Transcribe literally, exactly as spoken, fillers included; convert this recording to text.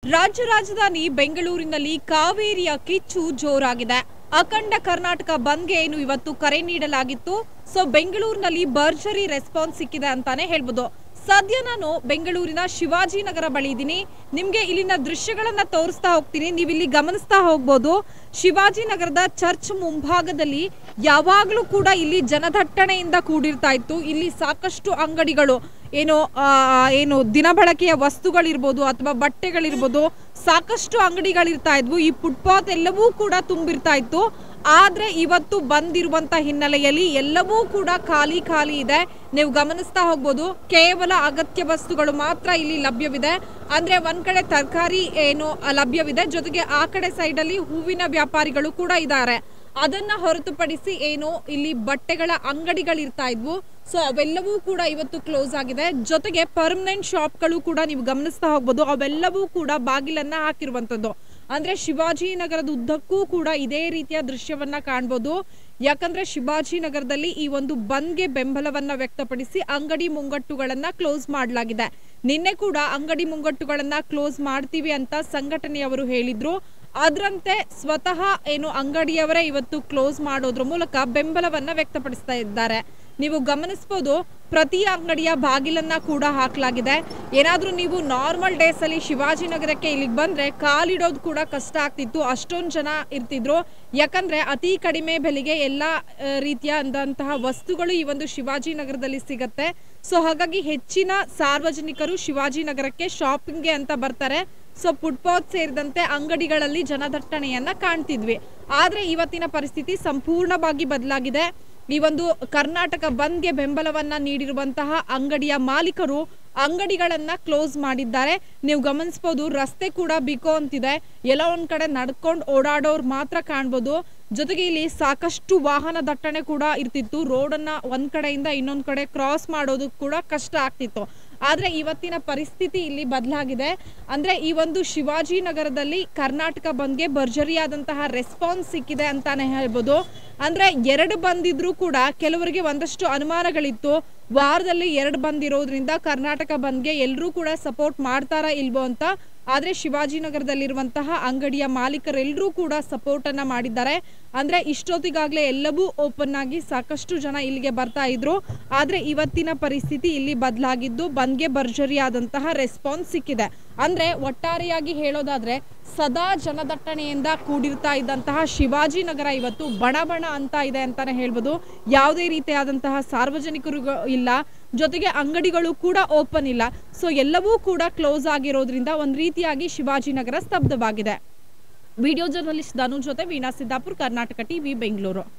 ರಾಜ್ಯ ರಾಜಧಾನಿ ಬೆಂಗಳೂರಿನಲ್ಲಿ ಕಾವೇರಿಯ ಕಿಚ್ಚು ಜೋರಾಗಿದೆ. ಅಖಂಡ ಕರ್ನಾಟಕ ಬಂದ್ಗೆ ಏನು ಇವತ್ತು ಕರೆ ನೀಡಲಾಗಿತ್ತು. ಸೊ ಬೆಂಗಳೂರಿನಲ್ಲಿ ಭರ್ಜರಿ ರೆಸ್ಪಾನ್ಸ್ ಸಿಕ್ಕಿದೆ ಅಂತಾನೆ ಹೇಳ್ಬೋದು. ಸದ್ಯ ನಾನು ಬೆಂಗಳೂರಿನ ಶಿವಾಜಿನಗರ ಬಳಿ ಇದ್ದೀನಿ. ನಿಮಗೆ ಇಲ್ಲಿನ ದೃಶ್ಯಗಳನ್ನ ತೋರಿಸ್ತಾ ಹೋಗ್ತೀನಿ. ನೀವು ಇಲ್ಲಿ ಗಮನಿಸ್ತಾ ಹೋಗ್ಬೋದು. ಶಿವಾಜಿನಗರದ ಚರ್ಚ್ ಮುಂಭಾಗದಲ್ಲಿ ಯಾವಾಗಲೂ ಕೂಡ ಇಲ್ಲಿ ಜನದಟ್ಟಣೆಯಿಂದ ಕೂಡಿರ್ತಾ ಇತ್ತು. ಇಲ್ಲಿ ಸಾಕಷ್ಟು ಅಂಗಡಿಗಳು ಏನು ಏನು ದಿನಬಳಕೆಯ ವಸ್ತುಗಳಿರ್ಬೋದು ಅಥವಾ ಬಟ್ಟೆಗಳಿರ್ಬೋದು, ಸಾಕಷ್ಟು ಅಂಗಡಿಗಳಿರ್ತಾ ಇದ್ವು. ಈ ಫುಟ್ಪಾತ್ ಎಲ್ಲವೂ ಕೂಡ ತುಂಬಿರ್ತಾ ಇತ್ತು. ಆದ್ರೆ ಇವತ್ತು ಬಂದಿರುವಂತ ಹಿನ್ನೆಲೆಯಲ್ಲಿ ಎಲ್ಲವೂ ಕೂಡ ಖಾಲಿ ಖಾಲಿ ಇದೆ. ನೀವು ಗಮನಿಸ್ತಾ ಹೋಗ್ಬೋದು. ಕೇವಲ ಅಗತ್ಯ ವಸ್ತುಗಳು ಮಾತ್ರ ಇಲ್ಲಿ ಲಭ್ಯವಿದೆ. ಅಂದ್ರೆ ಒಂದ್ ಕಡೆ ತರಕಾರಿ ಏನು ಲಭ್ಯವಿದೆ, ಜೊತೆಗೆ ಆ ಕಡೆ ಸೈಡ್ ಅಲ್ಲಿ ಹೂವಿನ ವ್ಯಾಪಾರಿಗಳು ಕೂಡ ಇದ್ದಾರೆ. ಅದನ್ನ ಹೊರತುಪಡಿಸಿ ಏನು ಇಲ್ಲಿ ಬಟ್ಟೆಗಳ ಅಂಗಡಿಗಳಿರ್ತಾ ಇದ್ವು. ಸೊ ಅವೆಲ್ಲವೂ ಕೂಡ ಇವತ್ತು ಕ್ಲೋಸ್ ಆಗಿದೆ. ಜೊತೆಗೆ ಪರ್ಮನೆಂಟ್ ಶಾಪ್ಗಳು ಕೂಡ ನೀವು ಗಮನಿಸ್ತಾ ಹೋಗ್ಬೋದು. ಅವೆಲ್ಲವೂ ಕೂಡ ಬಾಗಿಲನ್ನ ಹಾಕಿರುವಂತದ್ದು. ಅಂದ್ರೆ ಶಿವಾಜಿನಗರದ ಉದ್ದಕ್ಕೂ ಕೂಡ ಇದೇ ರೀತಿಯ ದೃಶ್ಯವನ್ನ ಕಾಣಬಹುದು. ಯಾಕಂದ್ರೆ ಶಿವಾಜಿನಗರದಲ್ಲಿ ಈ ಒಂದು ಬಂದ್ಗೆ ಬೆಂಬಲವನ್ನ ವ್ಯಕ್ತಪಡಿಸಿ ಅಂಗಡಿ ಮುಂಗಟ್ಟುಗಳನ್ನ ಕ್ಲೋಸ್ ಮಾಡಲಾಗಿದೆ. ನಿನ್ನೆ ಕೂಡ ಅಂಗಡಿ ಮುಂಗಟ್ಟುಗಳನ್ನ ಕ್ಲೋಸ್ ಮಾಡ್ತೀವಿ ಅಂತ ಸಂಘಟನೆಯವರು ಹೇಳಿದ್ರು. ಅದರಂತೆ ಸ್ವತಃ ಏನು ಅಂಗಡಿಯವರೇ ಇವತ್ತು ಕ್ಲೋಸ್ ಮಾಡೋದ್ರ ಮೂಲಕ ಬೆಂಬಲವನ್ನ ವ್ಯಕ್ತಪಡಿಸ್ತಾ ಇದ್ದಾರೆ. ನೀವು ಗಮನಿಸಬಹುದು, ಪ್ರತಿ ಅಂಗಡಿಯ ಬಾಗಿಲನ್ನ ಕೂಡ ಹಾಕಲಾಗಿದೆ. ಏನಾದ್ರೂ ನೀವು ನಾರ್ಮಲ್ ಡೇಸ್ ಅಲ್ಲಿ ಶಿವಾಜಿನಗರಕ್ಕೆ ಇಲ್ಲಿಗೆ ಬಂದ್ರೆ ಕಾಲಿಡೋದು ಕೂಡ ಕಷ್ಟ ಆಗ್ತಿತ್ತು. ಅಷ್ಟೊಂದು ಜನ ಇರ್ತಿದ್ರು. ಯಾಕಂದ್ರೆ ಅತಿ ಕಡಿಮೆ ಬೆಲೆಗೆ ಎಲ್ಲಾ ರೀತಿಯಾದಂತಹ ವಸ್ತುಗಳು ಈ ಒಂದು ಶಿವಾಜಿನಗರದಲ್ಲಿ ಸಿಗತ್ತೆ. ಸೊ ಹಾಗಾಗಿ ಹೆಚ್ಚಿನ ಸಾರ್ವಜನಿಕರು ಶಿವಾಜಿನಗರಕ್ಕೆ ಶಾಪಿಂಗ್ಗೆ ಅಂತ ಬರ್ತಾರೆ. ಸೊ ಫುಟ್ಪಾತ್ ಸೇರಿದಂತೆ ಅಂಗಡಿಗಳಲ್ಲಿ ಜನದಟ್ಟಣೆಯನ್ನ ಕಾಣ್ತಿದ್ವಿ. ಆದ್ರೆ ಇವತ್ತಿನ ಪರಿಸ್ಥಿತಿ ಸಂಪೂರ್ಣವಾಗಿ ಬದಲಾಗಿದೆ. ಈ ಒಂದು ಕರ್ನಾಟಕ ಬಂದ್ಗೆ ಬೆಂಬಲವನ್ನ ನೀಡಿರುವಂತಹ ಅಂಗಡಿಯ ಮಾಲೀಕರು ಅಂಗಡಿಗಳನ್ನ ಕ್ಲೋಸ್ ಮಾಡಿದ್ದಾರೆ. ನೀವು ಗಮನಿಸಬಹುದು, ರಸ್ತೆ ಕೂಡ ಬಿಕೋ ಅಂತಿದೆ. ಎಲ್ಲ ಒಂದ್ ಕಡೆ ನಡ್ಕೊಂಡು ಓಡಾಡೋರು ಮಾತ್ರ ಕಾಣ್ಬೋದು. ಜೊತೆಗೆ ಇಲ್ಲಿ ಸಾಕಷ್ಟು ವಾಹನ ದಟ್ಟಣೆ ಕೂಡ ಇರ್ತಿತ್ತು. ರೋಡನ್ನ ಒಂದ್ ಕಡೆಯಿಂದ ಇನ್ನೊಂದ್ ಕಡೆ ಕ್ರಾಸ್ ಮಾಡೋದು ಕೂಡ ಕಷ್ಟ ಆಗ್ತಿತ್ತು. ಆದ್ರೆ ಇವತ್ತಿನ ಪರಿಸ್ಥಿತಿ ಇಲ್ಲಿ ಬದಲಾಗಿದೆ. ಅಂದ್ರೆ ಈ ಒಂದು ಶಿವಾಜಿನಗರದಲ್ಲಿ ಕರ್ನಾಟಕ ಬಂದ್ಗೆ ಭರ್ಜರಿಯಾದಂತಹ ರೆಸ್ಪಾನ್ಸ್ ಸಿಕ್ಕಿದೆ ಅಂತಾನೆ ಹೇಳ್ಬೋದು. ಅಂದ್ರೆ ಎರಡು ಬಂದಿದ್ರು ಕೂಡ ಕೆಲವರಿಗೆ ಒಂದಷ್ಟು ಅನುಮಾನಗಳಿತ್ತು. ವಾರದಲ್ಲಿ ಎರಡು ಬಂದಿರೋದ್ರಿಂದ ಕರ್ನಾಟಕ ಬಂದ್ಗೆ ಎಲ್ಲರೂ ಕೂಡ ಸಪೋರ್ಟ್ ಮಾಡ್ತಾರಾ ಇಲ್ವೋ ಅಂತ. ಆದ್ರೆ ಶಿವಾಜಿನಗರದಲ್ಲಿರುವಂತಹ ಅಂಗಡಿಯ ಮಾಲೀಕರೆಲ್ಲರೂ ಕೂಡ ಸಪೋರ್ಟ್ ಅನ್ನ ಮಾಡಿದ್ದಾರೆ. ಅಂದ್ರೆ ಇಷ್ಟೊತ್ತಿಗಾಗ್ಲೇ ಎಲ್ಲವೂ ಓಪನ್ ಆಗಿ ಸಾಕಷ್ಟು ಜನ ಇಲ್ಲಿಗೆ ಬರ್ತಾ ಇದ್ರು. ಆದ್ರೆ ಇವತ್ತಿನ ಪರಿಸ್ಥಿತಿ ಇಲ್ಲಿ ಬದಲಾಗಿದ್ದು ಬಂದ್ಗೆ ಭರ್ಜರಿಯಾದಂತಹ ರೆಸ್ಪಾನ್ಸ್ ಸಿಕ್ಕಿದೆ. ಅಂದ್ರೆ ಒಟ್ಟಾರೆಯಾಗಿ ಹೇಳೋದಾದ್ರೆ ಸದಾ ಜನದಟ್ಟಣೆಯಿಂದ ಕೂಡಿರ್ತಾ ಇದ್ದಂತಹ ಶಿವಾಜಿನಗರ ಇವತ್ತು ಬಣ ಬಣ ಅಂತ ಇದೆ ಅಂತಾನೆ ಹೇಳ್ಬೋದು. ಯಾವುದೇ ರೀತಿಯಾದಂತಹ ಸಾರ್ವಜನಿಕರು ಇಲ್ಲ, ಜೊತೆಗೆ ಅಂಗಡಿಗಳು ಕೂಡ ಓಪನ್ ಇಲ್ಲ. ಸೊ ಎಲ್ಲವೂ ಕೂಡ ಕ್ಲೋಸ್ ಆಗಿರೋದ್ರಿಂದ ಒಂದ್ ರೀತಿಯಾಗಿ ಶಿವಾಜಿನಗರ ಸ್ತಬ್ಧವಾಗಿದೆ. ವಿಡಿಯೋ ಜರ್ನಲಿಸ್ಟ್ ಧನು ಜೊತೆ ವೀಣಾ ಸಿದ್ದಾಪುರ್, ಕರ್ನಾಟಕ ಟಿವಿ, ಬೆಂಗಳೂರು.